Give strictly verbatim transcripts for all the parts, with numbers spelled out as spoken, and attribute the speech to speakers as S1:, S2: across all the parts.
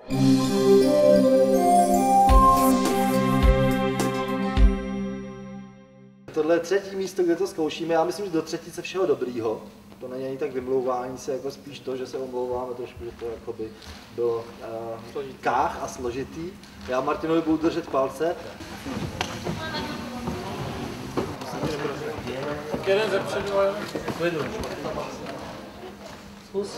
S1: Tohle je třetí místo, kde to zkoušíme. Já myslím, že do třetice všeho dobrýho. To není ani tak vymlouvání se, jako spíš to, že se omlouváme trošku, že to jakoby bylo uh, kách a složitý. Já Martinovi budu držet palce.
S2: Tak jeden ze předu, ale klidu. Zkus.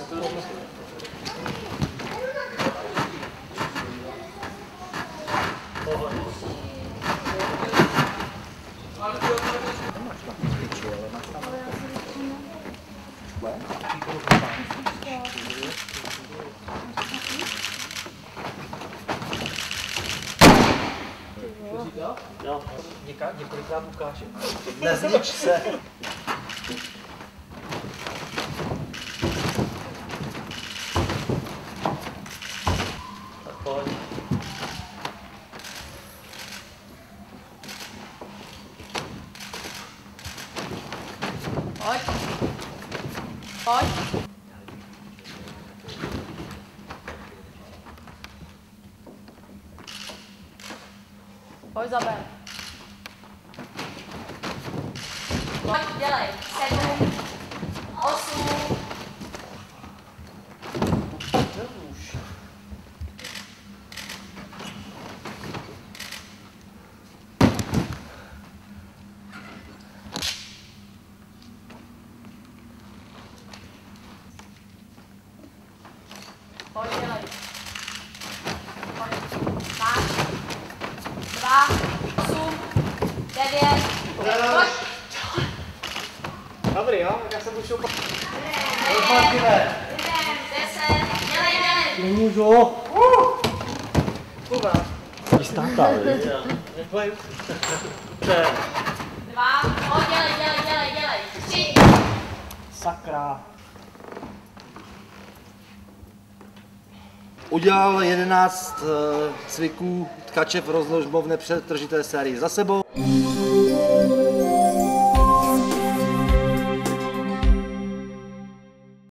S1: No,
S2: několikrát ukáže.
S1: Neznič se.
S2: Tak pojď.
S3: Pojď. Pojď. Pojď, zaber. Pojď, dělej. Sedm, osm. Pojď, dělej. Pojď. Máš. Dva, osm, devět, pojď.
S2: Dobrý, jo? Tak já jsem už šel po...
S3: Deset, dělej, dělej.
S1: Nemůžu.
S2: Kuba.
S1: Jistá, viď?
S2: Nebojím.
S3: Dva, pojď, dělej, dělej, dělej, dělej. Tři.
S1: Sakra. Udělal jedenáct uh, cviků tkače v rozložbovně přetržité sérii za sebou.